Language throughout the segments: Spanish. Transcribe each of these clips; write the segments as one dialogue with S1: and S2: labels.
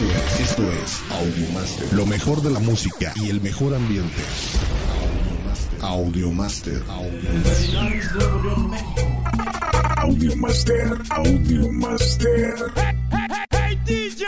S1: Esto es Audiomaster. Lo mejor de la música y el mejor ambiente. Audiomaster. Audiomaster.
S2: Hey, DJ.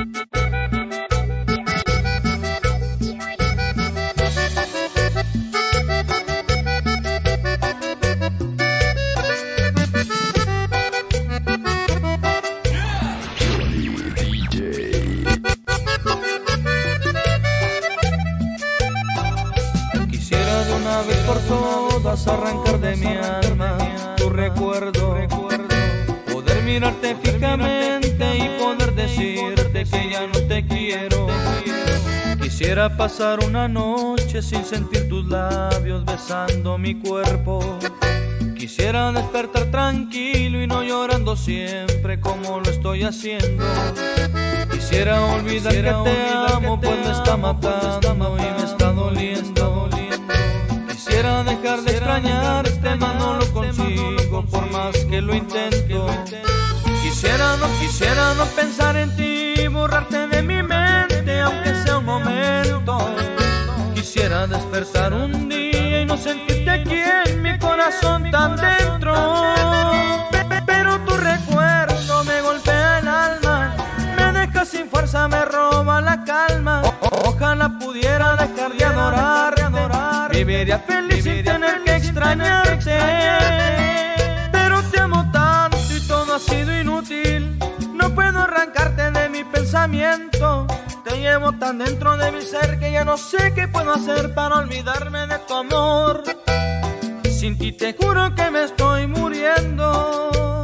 S3: Quisiera de una vez por todas arrancar de mi alma tu recuerdo, poder mirarte fijamente y poder decirte que ya no te quiero. Quisiera pasar una noche sin sentir tus labios besando mi cuerpo. Quisiera despertar tranquilo y no llorando siempre como lo estoy haciendo. Quisiera olvidar que te amo, pues me está matando y me está doliendo. Quisiera dejar de extrañarte, mas no lo consigo por más que lo intento. Quisiera no pensar en ti, borrarte de mi mente, aunque sea un momento. Quisiera despertar un día y no sentirte aquí en mi corazón tan dentro. Pero tu recuerdo me golpea el alma, me deja sin fuerza, me roba la calma. Ojalá pudiera dejar de adorarte, viviría feliz sin tener que extrañarte. Pero te amo tanto y todo ha sido inútil, no puedo arrancarte de mi pensamiento. Te llevo tan dentro de mi ser que ya no sé qué puedo hacer para olvidarme de tu amor. Sin ti te juro que me estoy muriendo.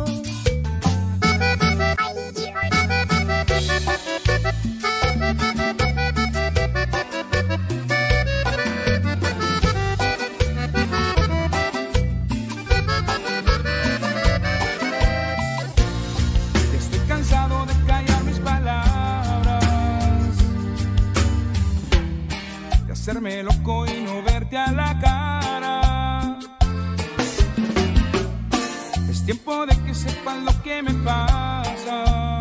S2: Estoy cansado de callar mis palabras, de hacerme loco y no verte a la cara. Es tiempo de que sepas lo que me pasa.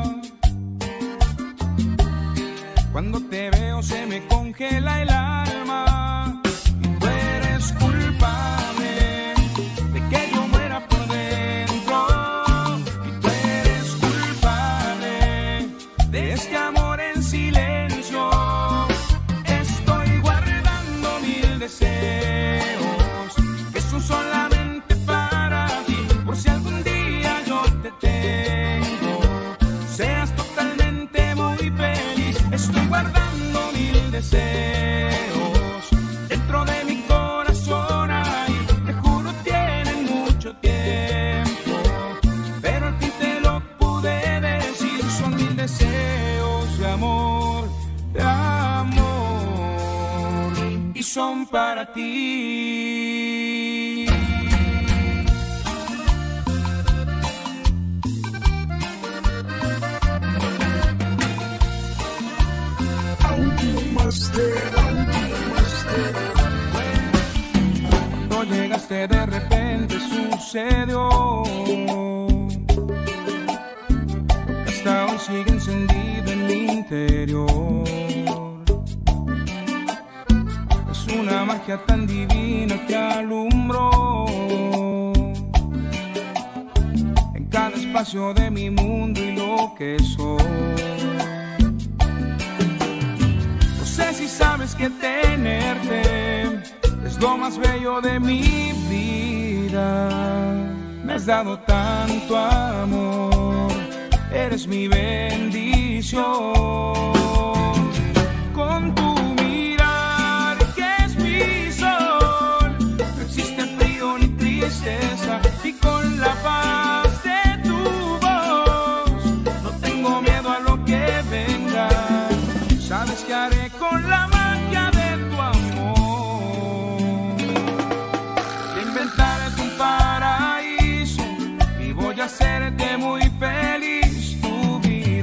S2: Cuando te veo se me congela el alma y tú eres culpable de que yo muera por dentro. Y tú eres culpable de este amor en silencio. Estoy guardando mil deseos que son solamente para ti, por si algún día yo te tengo, seas totalmente muy feliz. Estoy guardando mil deseos dentro de mi corazón, ay, te juro tienen mucho tiempo, pero al fin te lo pude decir. Son mil deseos de amor, y son para ti. Cuando llegaste de repente sucedió lo que hasta hoy sigue encendido en mi interior. Es una magia tan divina que alumbró en cada espacio de mi mundo y lo que soy. No sé si sabes que tenerte es lo más bello de mi vida. Me has dado tanto amor, eres mi bendición. Con tu mirar que es mi sol, no existe frío ni tristeza, y con la paz de tu voz no tengo miedo a lo que venga. Sabes que haré con la magia de tu amor. Te inventaré un paraíso y voy a hacerte muy feliz tu vida.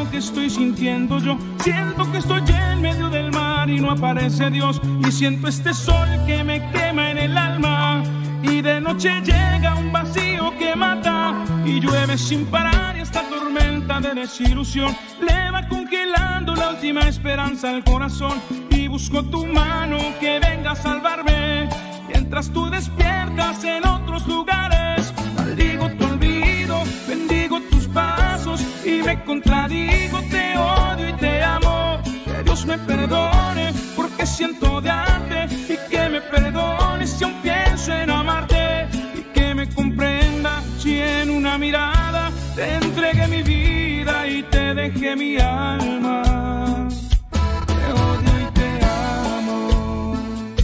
S2: lo que estoy sintiendo yo. Siento que estoy en medio del mar y no aparece Dios. Y siento este sol que me quema en el alma. Y de noche llega un vacío que mata. Y llueve sin parar y esta tormenta de desilusión le va congelando la última esperanza al corazón. Y busco tu mano que venga a salvarme mientras tú despiertas en otros lugares. Maldigo tu olvido, bendigo tus pasos y me contradigo. Te odio y te amo. Que Dios me perdone porque siento odiarte, y que me perdone si aún pienso en amarte, y que me comprenda si en una mirada te entregué mi vida y te dejé mi alma. Te odio y te amo.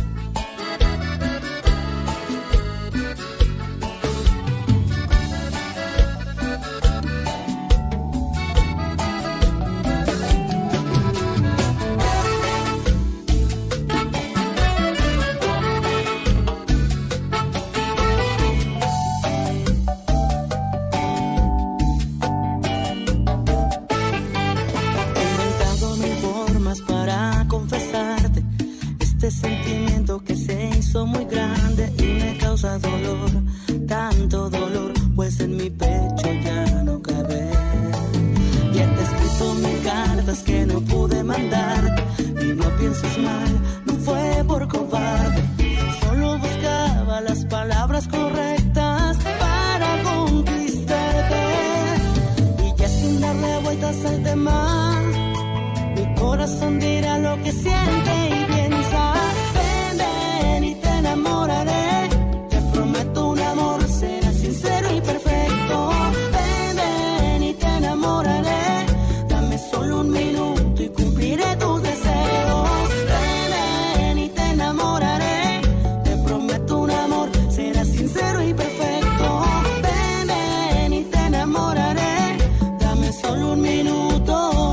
S4: Sentimiento que se hizo muy grande y me causa dolor, tanto dolor, pues en mi pecho ya no cabe. Y he escrito mil cartas que no pude mandar, y no pienses mal, no fue por cobarde, solo buscaba las palabras correctas para conquistarte. Y ya sin darle vueltas al tema, mi corazón dirá lo que siente y piensa. Ven y te enamoraré. Te prometo un amor, será sincero y perfecto. Ven y te enamoraré. Dame solo un minuto y cumpliré tus deseos. Ven y te enamoraré. Te prometo un amor, será sincero y perfecto. Ven y te enamoraré. Dame solo un minuto.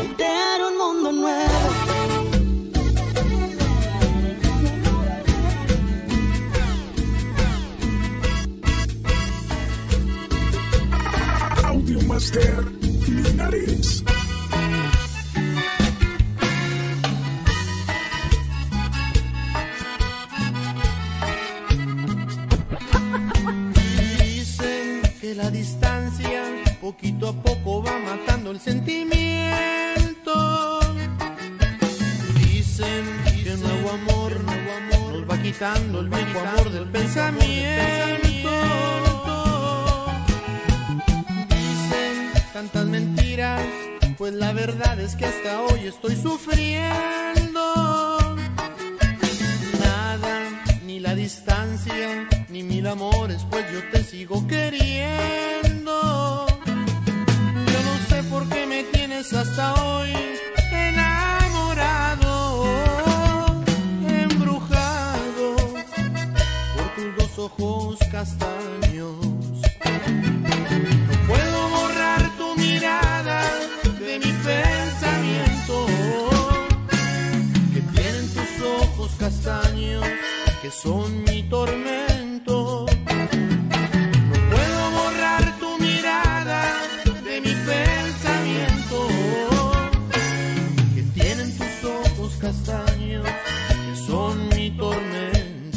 S1: Master Linares.
S5: Dicen que la distancia poquito a poco va matando el sentimiento. Dicen que un nuevo amor nos va quitando el viejo amor del pensamiento. Tantas mentiras, pues la verdad es que hasta hoy estoy sufriendo. Nada, ni la distancia, ni mil amores, pues yo te sigo queriendo. Yo no sé por qué me tienes hasta hoy enamorado, embrujado por tus dos ojos castaños. No puedo borrar tu mirada de mi pensamiento, que tienen tus ojos castaños, que son mi tormento. No puedo borrar tu mirada de mi pensamiento, que tienen tus ojos castaños, que son mi tormento.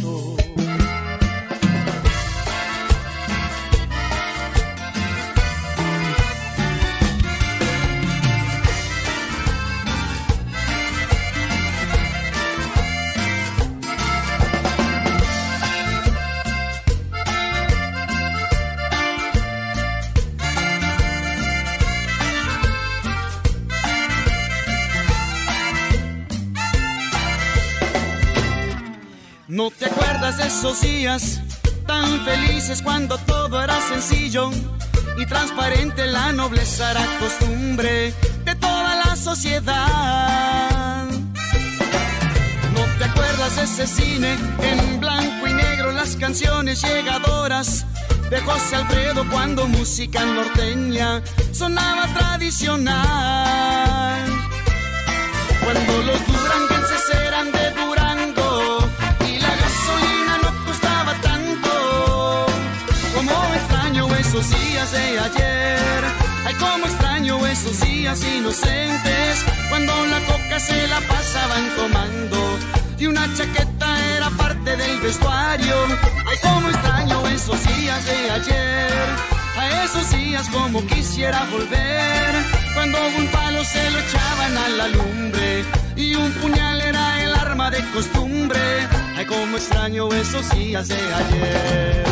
S3: ¿No te acuerdas de esos días tan felices cuando todo era sencillo y transparente? La nobleza era costumbre de toda la sociedad. ¿No te acuerdas de ese cine en blanco y negro, las canciones llegadoras de José Alfredo, cuando música norteña sonaba tradicional? Cuando los duranguenses eran de Durango y la gasolina no costaba tanto. Como extraño esos días de ayer,
S6: Ay, cómo extraño esos días inocentes, cuando la coca se la pasaban tomando y una chaqueta era parte del vestuario. Ay, cómo extraño esos días de ayer, a esos días como quisiera volver, cuando un palo se lo echaban a la lumbre y un puñal era el arma de costumbre. Ay, cómo extraño esos días de ayer.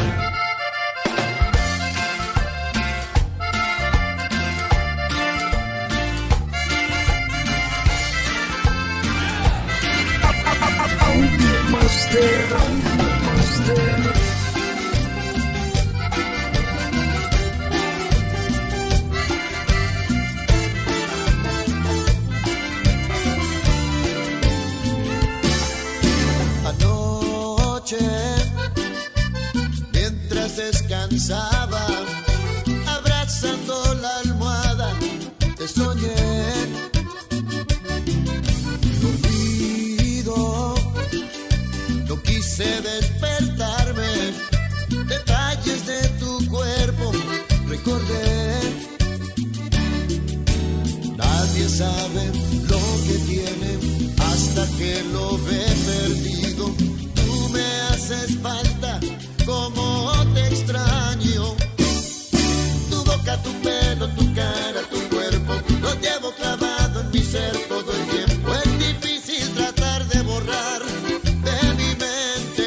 S5: Anoche, mientras descansaba, abrazando la almohada, te soñé. Dormido, no quise despertarme, detalles de tu cuerpo recordé. Nadie sabe lo que tiene hasta que lo ve perdido. Tú me haces falta, como te extraño. Tu boca, tu pelo, tu cara, tu cuerpo, lo llevo clavado en mi ser todo el tiempo. Es difícil tratar de borrar de mi mente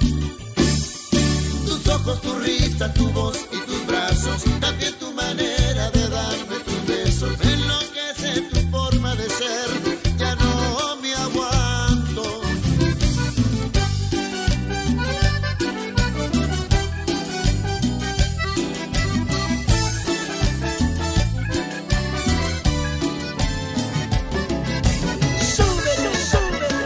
S5: tus ojos, tu risa, tu voz y tus brazos, también tu manera de darme tus besos. Enloquece tu forma de ser, ya no me aguanto. Súbele, súbele.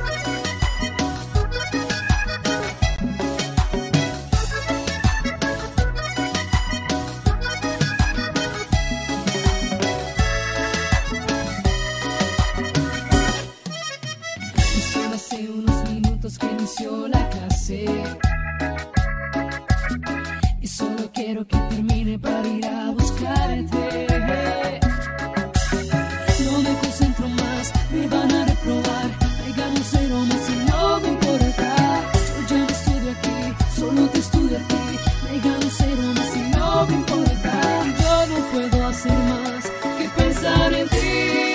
S7: Y solo hace unos minutos que inició la clase, y solo quiero que termine para ir a buscarte. No me concentro más, me van a reprobar, me gano cero más y no me importa. Yo ya no estudio aquí, solo te estudio a ti, me gano cero más y no me importa. Yo no puedo hacer más que pensar en ti.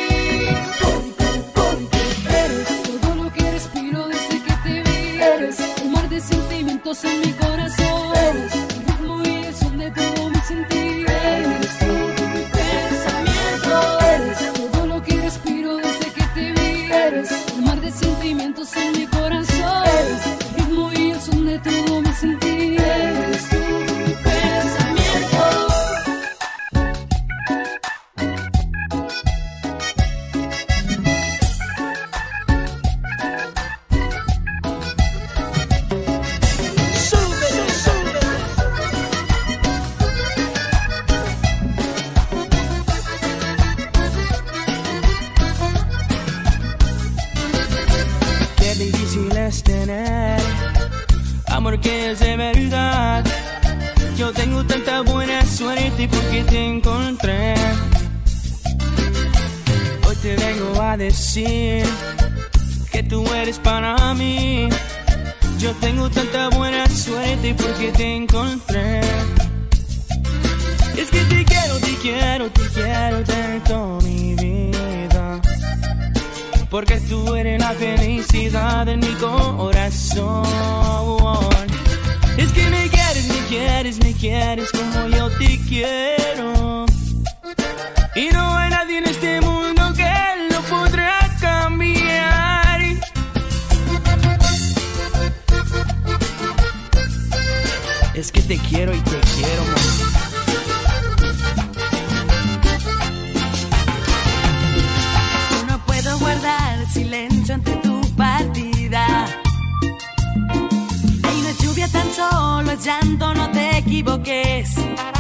S7: Sentimientos en mi corazón, eres el ritmo y el son de todo mi sentir. Eres todo mi pensamiento, eres todo lo que respiro desde que te vi. Eres el mar de sentimientos en mi corazón, eres el ritmo y el son de todo mi sentir. Eres todo mi pensamiento.
S3: Qué difícil es tener amor que es de verdad. Yo tengo tanta buena suerte porque te encontré. Hoy te vengo a decir que tú eres para mí. Yo tengo tanta buena suerte porque te encontré. Es que te quiero, te quiero, te quiero tanto, mi vida, porque tú eres la felicidad de mi corazón. Es que me quieres, me quieres, me quieres como yo te quiero, y no hay nadie en este mundo que lo podrá cambiar. Es que te quiero y te quiero más.
S8: Guardar silencio ante tu partida. Ahí no es lluvia, tan solo es llanto, no te equivoques,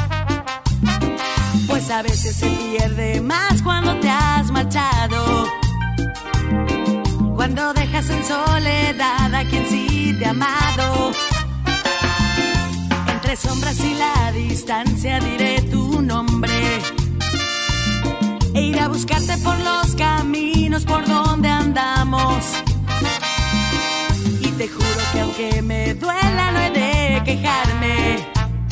S8: pues a veces se pierde más cuando te has marchado, cuando dejas en soledad a quien sí te ha amado. Entre sombras y la distancia diré tu nombre, e ir a buscarte por los caminos por donde andamos. Y te juro que aunque me duela no he de quejarme.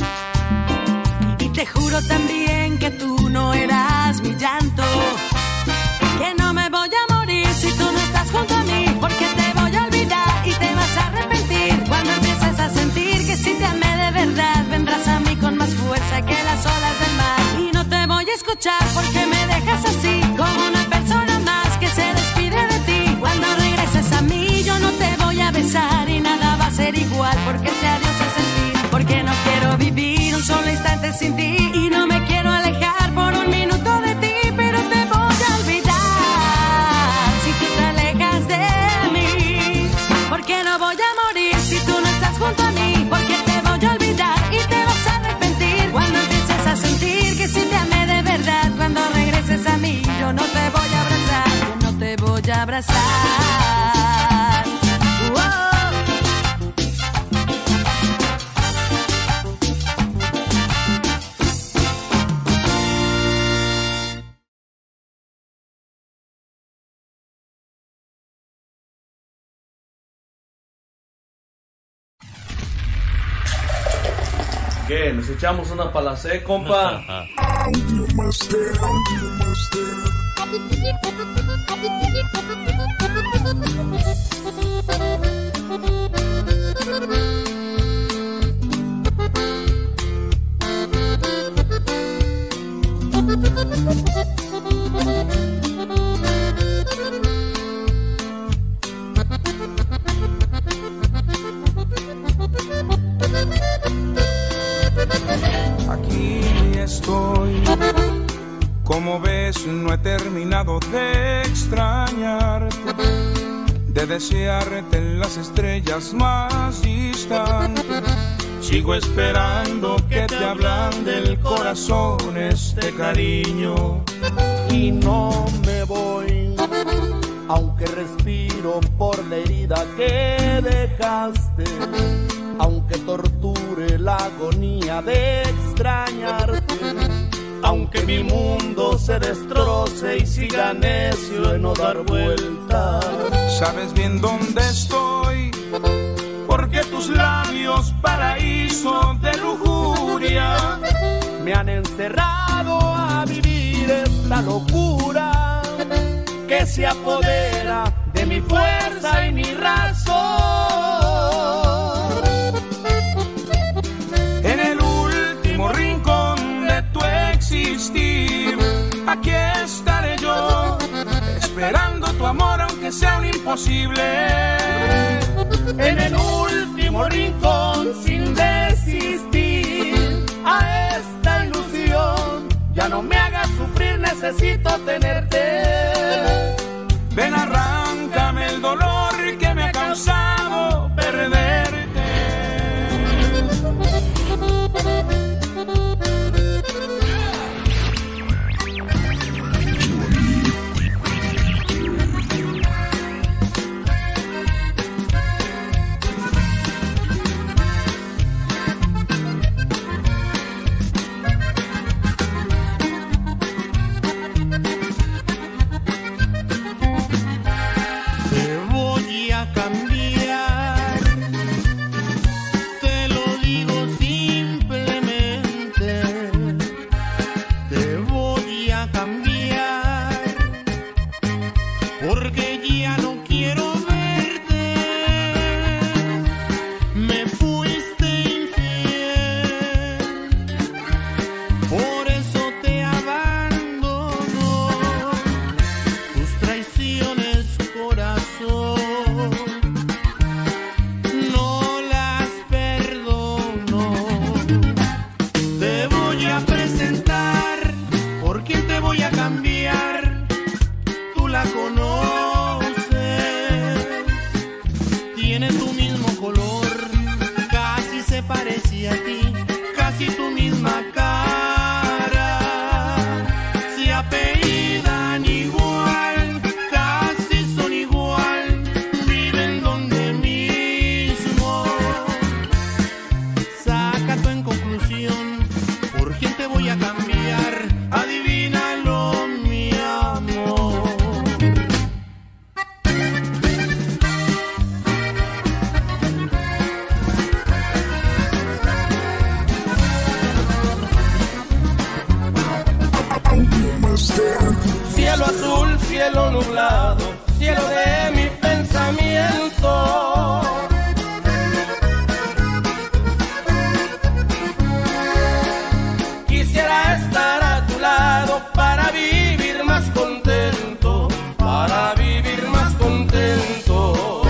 S8: Y te juro también que tú no eras mi llanto, que no me voy a morir si tú no estás junto a mí, porque te voy a olvidar y te vas a arrepentir cuando empieces a sentir que si te amé de verdad vendrás a mí con más fuerza que las olas del mar. Y no te voy a escuchar porque me dejas así, como una persona más que se despide de ti. Cuando regreses a mí yo no te voy a besar y nada va a ser igual, porque este adiós es el fin, porque no quiero vivir un solo instante sin ti y no me quiero alejar por un minuto de ti, pero te voy a olvidar si tú te alejas de mí, porque no voy a morir si tú no estás junto a mí, porque te voy a olvidar y te vas a arrepentir cuando empieces a sentir que si te amé de verdad. Cuando regreses a mí yo no te voy a abrazar, yo no te voy a abrazar.
S3: ¿Qué? ¿Nos echamos una palacé, compa?
S1: Audio Master, Audio Master.
S2: Aquí estoy, como ves no he terminado de extrañarte, de desearte en las estrellas más distantes. Sigo esperando que te hablan del corazón este cariño.
S9: Y no me voy, aunque respiro por la herida que dejaste, aunque torture la agonía de extrañarte, aunque mi mundo se destroce y siga necio en no dar vueltas.
S2: Sabes bien dónde estoy, porque tus labios, paraíso de lujuria,
S9: me han encerrado a vivir esta locura que se apodera de mi fuerza y mi razón.
S2: En el último rincón de tu existir, aquí estaré yo, esperando tu amor aunque sea un imposible.
S9: En el último rincón sin desistir a esta ilusión, ya no me hagas sufrir, necesito tenerte.
S2: Ven, arráncame el dolor que me ha causado perderte.
S9: ¿Por quién te voy a cambiar? Tú la conoces.
S10: cielo nublado, cielo de mi pensamiento. Quisiera estar a tu lado para vivir más contento, para vivir más contento.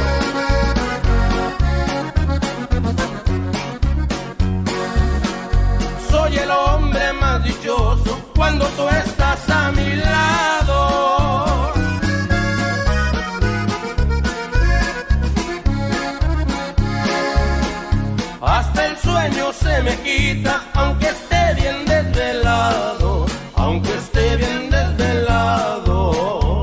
S10: Soy el hombre más dichoso cuando tú estás a mi lado. Hasta el sueño se me quita, aunque esté bien desvelado, aunque esté bien desvelado.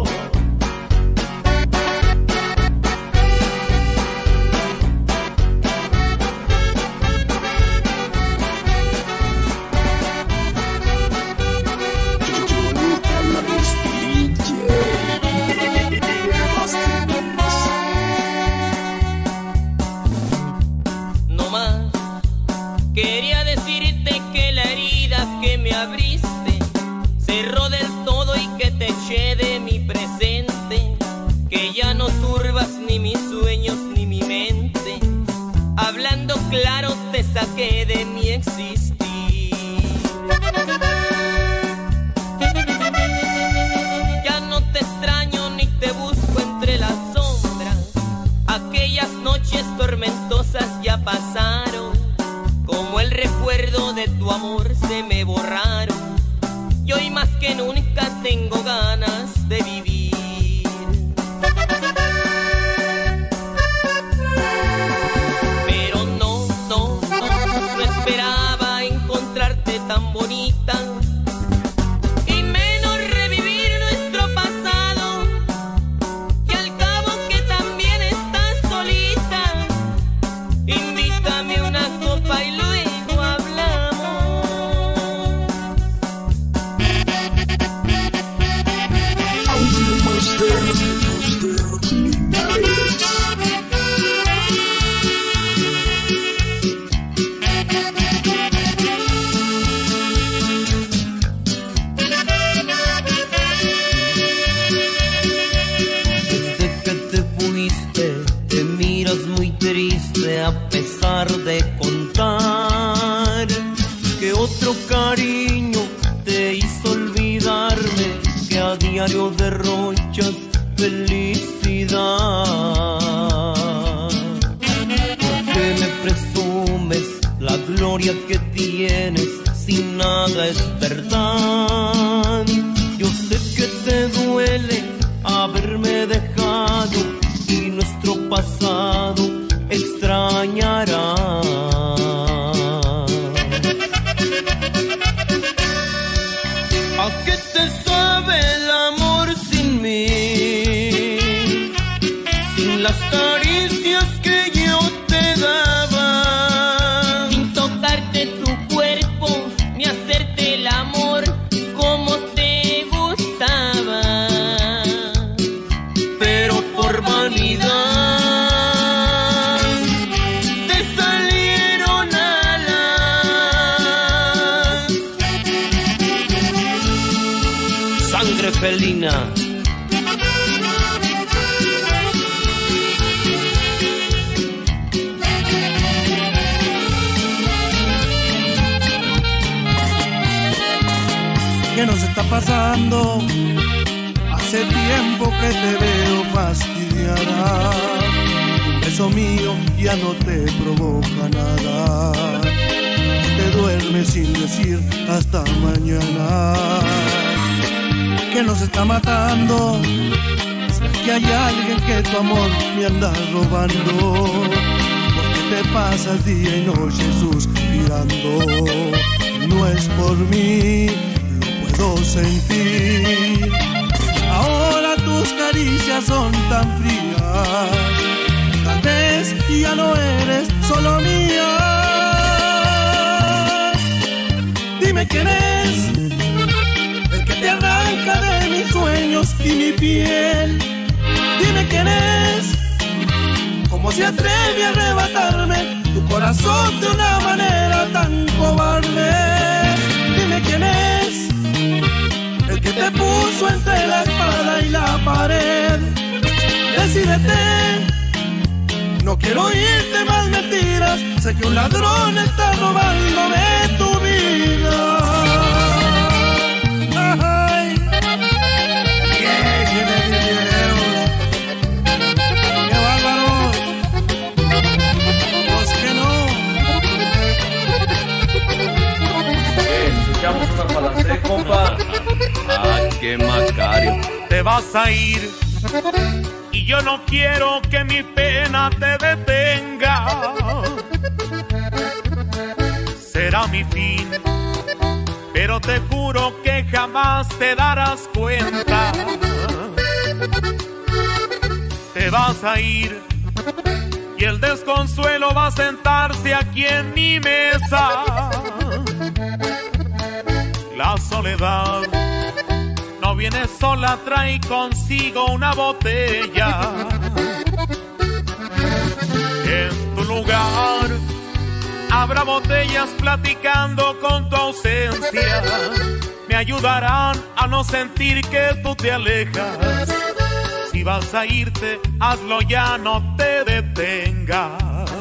S11: No más, quería decirte que la herida que me abriste cerró del todo y que te eché de mi presente, que ya no turbas ni mis sueños ni mi mente. Hablando claro te saqué de mi existir. Ya no te extraño ni te busco entre las sombras. Aquellas noches tormentosas ya pasaron, como el recuerdo de tu amor se me borraron. Y hoy más que nunca tengo ganas de vivir. Pero no esperaba encontrarte tan bonita, y menos revivir nuestro pasado. Y al cabo que también estás solita, invítame una copa y luego hablamos.
S3: Desde que te fuiste, te miras muy triste a pesar de contar que otro cariño te hizo olvidarme, que a diario derrochas felicidad. Porque me presumes la gloria que tienes, sin nada es verdad. Yo sé que te duele haberme dejado y nuestro pasado extrañarás. ¿A qué te sabe el amor sin mí? Sin las caricias que yo te daba,
S11: Sin tocarte tu cuerpo ni hacerte el amor como te gustaba.
S3: pero por vanidad te salieron alas. Sangre felina.
S12: ¿Qué nos está pasando? Hace tiempo que te veo fastidiada. Un beso mío ya no te provoca nada. Te duermes sin decir hasta mañana. ¿Qué nos está matando? ¿Será que hay alguien que tu amor me anda robando? Porque te pasas día y noche suspirando. No es por mí, puedo sentir. Ahora tus caricias son tan frías. Tal vez ya no eres solo mía. Dime quién es el que te arranca de mis sueños y mi piel. Dime quién es, cómo se atreve a arrebatarme tu corazón de una manera tan cobarde. Dime quién es el que te puso entre la espada y la pared. Decídete, no quiero oírte más mentiras, sé que un ladrón está robando de tu vida. Ay, qué bárbaro, pues que no.
S10: Escuchamos una palacé, compa.
S3: Ah, qué Macario.
S13: Te vas a ir y yo no quiero que mi pena te detenga. Será mi fin, pero te juro que jamás te darás cuenta. Te vas a ir y el desconsuelo va a sentarse aquí en mi mesa. La soledad no viene sola, trae consigo una botella. En tu lugar habrá botellas platicando con tu ausencia. Me ayudarán a no sentir que tú te alejas. Si vas a irte, hazlo ya, no te detengas.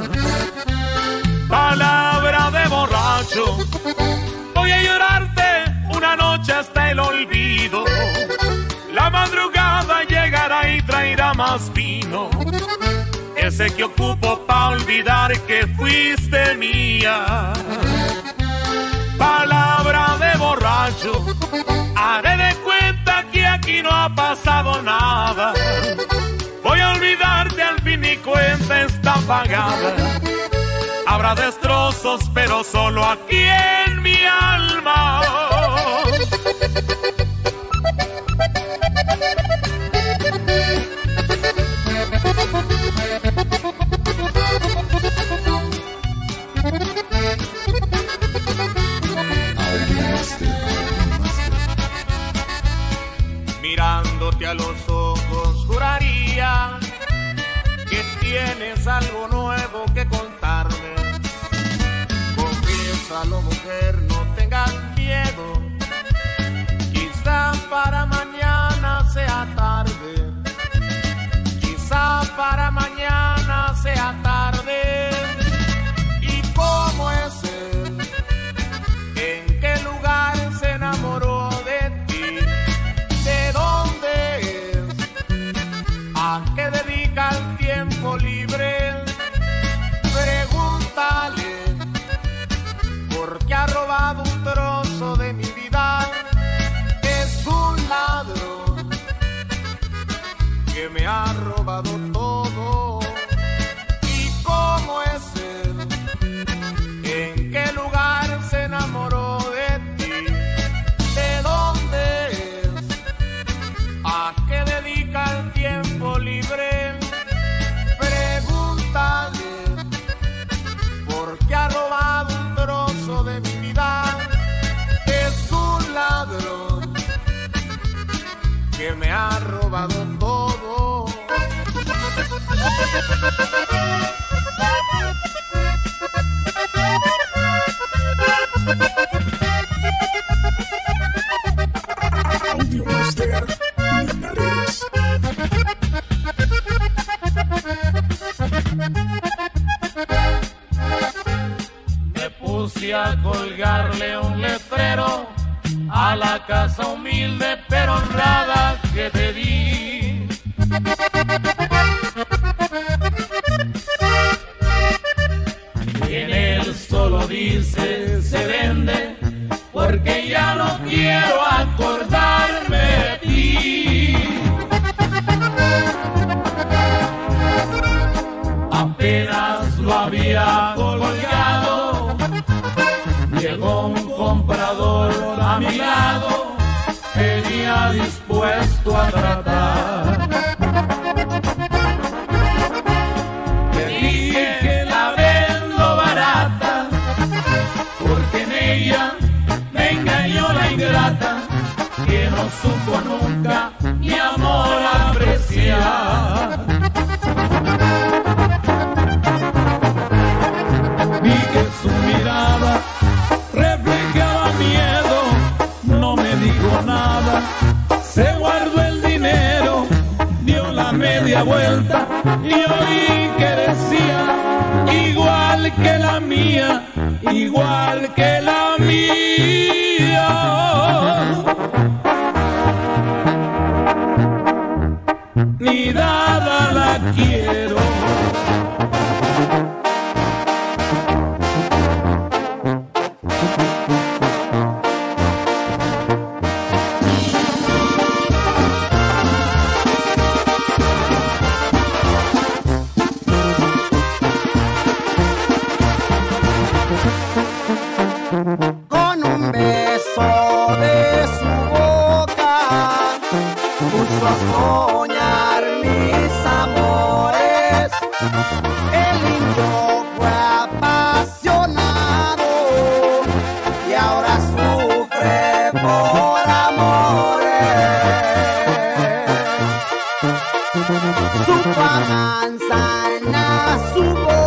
S13: Palabra de borracho, voy a llorarte una noche hasta el olvido. La madrugada llegará y traerá más vino, ese que ocupo pa' olvidar que fuiste mía. Palabra de borracho, haré de cuenta que aquí no ha pasado nada. Voy a olvidarte, al fin mi cuenta está pagada. Habrá destrozos, pero solo aquí en mi alma. Mirándote a los ojos juraría que tienes algo nuevo que contarme. Confiésalo, mujer, no tengas miedo. Quizá para mañana sea tarde. Quizá para mañana sea tarde. ¿Y cómo es él? ¿En qué lugar se enamoró de ti? ¿De dónde es? ¿A qué dedica el tiempo libre? Pregúntale, porque ha robado un trozo de mi vida. Es un ladrón que me ha robado todo. ¿Y cómo es él? ¿En qué lugar se enamoró de ti? ¿De dónde es? ¿A qué dedica el tiempo libre? Pregúntale, porque ha robado un trozo de mi vida. Es un ladrón que me ha robado todo.
S1: Audio Master Linares.
S13: Me puse a colgarle un letrero a la casa humilde pero honrada que te di. Y en él solo dice se vende, porque ya no quiero acordarme de ti. Apenas lo había colgado, llegó un comprador a mi lado, venía dispuesto a tratar.
S2: media vuelta y oí que decía, igual que la mía, igual que la mía. Ni dada la quiero.
S6: Con un beso de su boca puso a soñar mis amores. El indio fue apasionado y ahora sufre por amores. Su manzana, su boca